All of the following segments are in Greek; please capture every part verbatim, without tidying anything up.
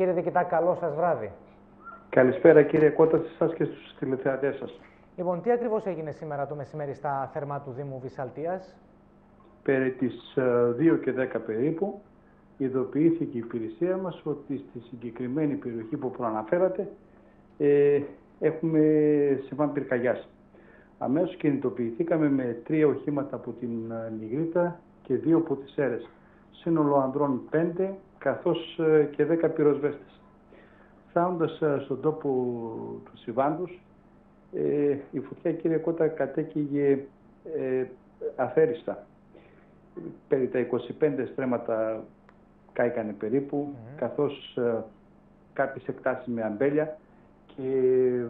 Κύριε Διοικητά, καλό σας βράδυ. Καλησπέρα κύριε Κώτα, σε εσάς και στους τηλεθεατές σας. Λοιπόν, τι ακριβώς έγινε σήμερα το μεσημέρι στα θέρμα του Δήμου Βυσσαλτίας? Περί τις δύο και δέκα περίπου ειδοποιήθηκε η υπηρεσία μας ότι στη συγκεκριμένη περιοχή που προαναφέρατε ε, έχουμε συμβάν πυρκαγιάς. Αμέσως κινητοποιηθήκαμε με τρία οχήματα από την Νιγρήτα και δύο από τις Σέρρες. Σύνολο ανδρών πέντε καθώς και δέκα πυροσβέστες. Φτάνοντας στον τόπο του συμβάντος, ε, η φωτιά, κύριε Κώτα, κατέκυγε ε, αφαίριστα. Περί τα είκοσι πέντε στρέμματα κάηκανε περίπου, mm-hmm. καθώς ε, κάποιες εκτάσεις με αμπέλια και,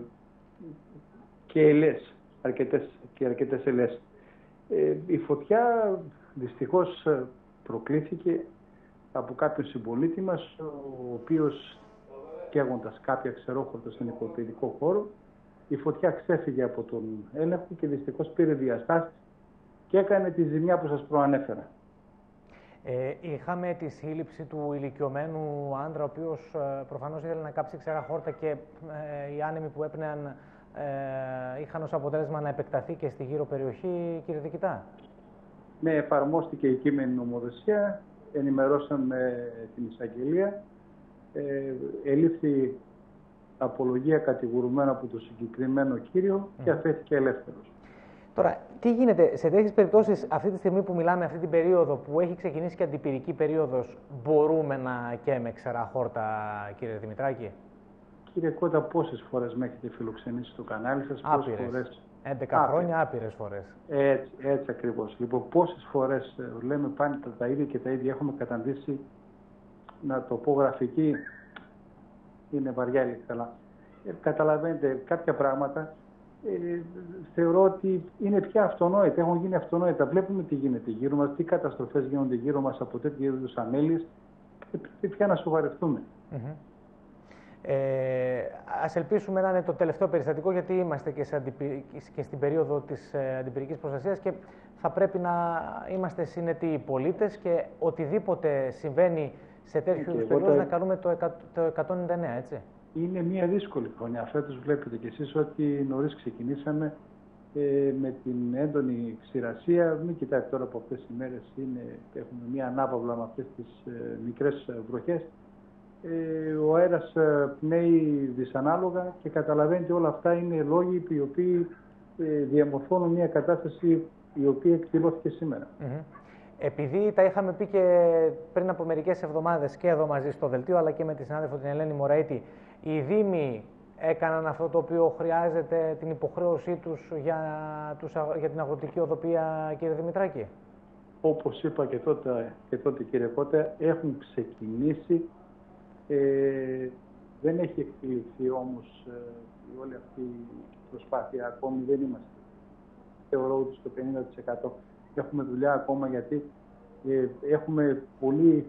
και ελές, αρκετές, και αρκετές ελές. Ε, η φωτιά δυστυχώς προκλήθηκε από κάποιον συμπολίτη μας, ο οποίος καίγοντας κάποια ξερόχορτα στον οικοπαιδικό χώρο, η φωτιά ξέφυγε από τον έλεγχο και δυστυχώς πήρε διαστάσεις και έκανε τη ζημιά που σας προανέφερα. Ε, είχαμε τη σύλληψη του ηλικιωμένου άντρα, ο οποίος ε, προφανώς ήθελε να κάψει ξερά χόρτα και ε, οι άνεμοι που έπνεαν ε, είχαν ως αποτέλεσμα να επεκταθεί και στη γύρω περιοχή, κύριε Διοικητά. Ναι, εφαρμόστηκε η κείμενη νομοθεσία, ενημερώσαμε την εισαγγελία, ε, ελήφθη απολογία κατηγορουμένο από το συγκεκριμένο κύριο mm. και αφέθηκε ελεύθερος. Τώρα, τι γίνεται σε τέτοιες περιπτώσεις, αυτή τη στιγμή που μιλάμε, αυτή την περίοδο που έχει ξεκινήσει και αντιπυρική περίοδος, μπορούμε να καίμε ξερά χόρτα, κύριε Δημητράκη? Κύριε Κώτα, πόσες φορές με έχετε φιλοξενήσει στο κανάλι σας? Άπειρες. Πόσες φορές? έντεκα άπειρες. Χρόνια, άπειρες φορές. Έτσι, έτσι ακριβώς. Λοιπόν, πόσες φορές λέμε πάνε τα, τα ίδια και τα ίδια, έχουμε καταντήσει, να το πω γραφική, είναι βαριά λέξη, ε, καταλαβαίνετε κάποια πράγματα. Ε, θεωρώ ότι είναι πια αυτονόητα, έχουν γίνει αυτονόητα. Βλέπουμε τι γίνεται γύρω μας, τι καταστροφές γίνονται γύρω μας από τέτοιου είδους αμέλειες και πρέπει πια να σοβαρευτούμε. Mm-hmm. ε, ας ελπίσουμε να είναι το τελευταίο περιστατικό, γιατί είμαστε και, σε αντιπυ... και στην περίοδο της ε, αντιπυρικής προστασίας και θα πρέπει να είμαστε συνετοί οι πολίτες και οτιδήποτε συμβαίνει σε τέτοιου είδους περιόδους να καλούμε το, εκα... το εκατόν ενενήντα εννέα, έτσι. Είναι μια δύσκολη χρονιά. Φέτος βλέπετε κι εσείς ότι νωρίς ξεκινήσαμε ε, με την έντονη ξηρασία. Μην κοιτάτε τώρα από αυτές τις μέρες, είναι, έχουμε μια ανάπαυλα με αυτές τις ε, μικρές βροχές. Ε, ο αέρας ε, πνέει δυσανάλογα και καταλαβαίνετε όλα αυτά είναι λόγοι οι οποίοι ε, διαμορφώνουν μια κατάσταση η οποία εκδηλώθηκε σήμερα. Mm-hmm. Επειδή τα είχαμε πει και πριν από μερικές εβδομάδες και εδώ μαζί στο δελτίο, αλλά και με τη συνάδελφο την Ελένη Μωραήτη, οι Δήμοι έκαναν αυτό το οποίο χρειάζεται, την υποχρέωσή τους για, τους, για την αγροτική οδοπία, κύριε Δημητράκη? Όπως είπα και τότε, και τότε κύριε Κώτα, έχουν ξεκινήσει, ε, δεν έχει εκπληρωθεί όμως ε, όλη αυτή η προσπάθεια, ακόμη δεν είμαστε. Θεωρώ ότι στο πενήντα τοις εκατό έχουμε δουλειά ακόμα, γιατί ε, έχουμε πολύ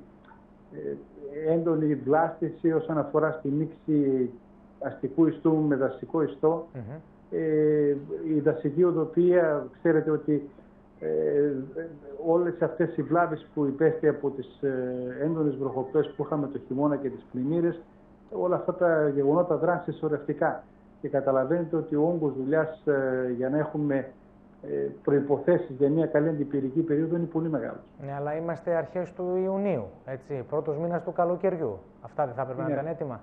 ε, έντονη βλάστηση όσον αφορά στη μίξη αστικού ιστού με δασικό ιστό. Mm-hmm. ε, η δασική οδοπία, ξέρετε ότι ε, όλες αυτές οι βλάβες που υπέστη από τις ε, έντονες βροχοπτώσεις που είχαμε το χειμώνα και τις πλημμύρες, όλα αυτά τα γεγονότα δράνε συσσωρευτικά. Και καταλαβαίνετε ότι ο όγκος δουλειάς ε, για να έχουμε προϋποθέσεις για μια καλή αντιπυρική περίοδο είναι πολύ μεγάλο. Ναι, αλλά είμαστε αρχές του Ιουνίου, έτσι, πρώτος μήνας του καλοκαιριού. Αυτά δεν θα έπρεπε να ήταν έτοιμα?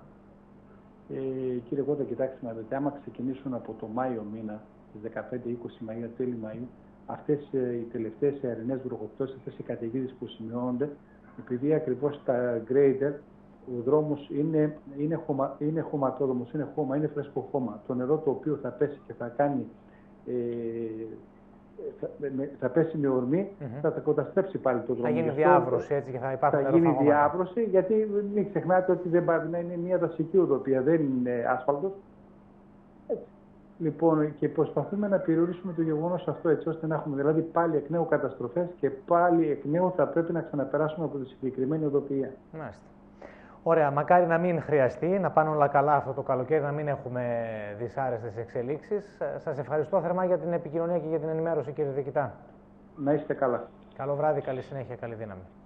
Ε, κύριε Κώτα, κοιτάξτε να δείτε, άμα ξεκινήσουν από το Μάιο μήνα, τις δεκαπέντε είκοσι Μαΐου, τέλη Μαΐου, αυτές ε, οι τελευταίες αερινές βροχοπτώσεις, αυτές οι καταιγίδες που σημειώνονται, επειδή ακριβώς τα grader, ο δρόμος είναι, είναι, χωμα, είναι χωματόδρομος, είναι χώμα, είναι φρέσκο χώμα. Το νερό το οποίο θα πέσει και θα κάνει Ε, θα, με, θα πέσει με ορμή, mm-hmm. θα τα καταστρέψει πάλι το δρόμο. Θα γίνει διάβρωση έτσι και θα υπάρχουν Θα γίνει διάβρωση, γιατί μην ξεχνάτε ότι δεν πάει να είναι μια δασική οδοπία, δεν είναι άσφαλτος. Έτσι. Λοιπόν, και προσπαθούμε να περιορίσουμε το γεγονός αυτό, έτσι ώστε να έχουμε δηλαδή πάλι εκ νέου καταστροφές και πάλι εκ νέου θα πρέπει να ξαναπεράσουμε από τη συγκεκριμένη οδοπία. Μάλιστα. Ωραία, μακάρι να μην χρειαστεί, να πάνε όλα καλά αυτό το καλοκαίρι, να μην έχουμε δυσάρεστες εξελίξεις. Σας ευχαριστώ θερμά για την επικοινωνία και για την ενημέρωση, κύριε Διοικητά. Να είστε καλά. Καλό βράδυ, καλή συνέχεια, καλή δύναμη.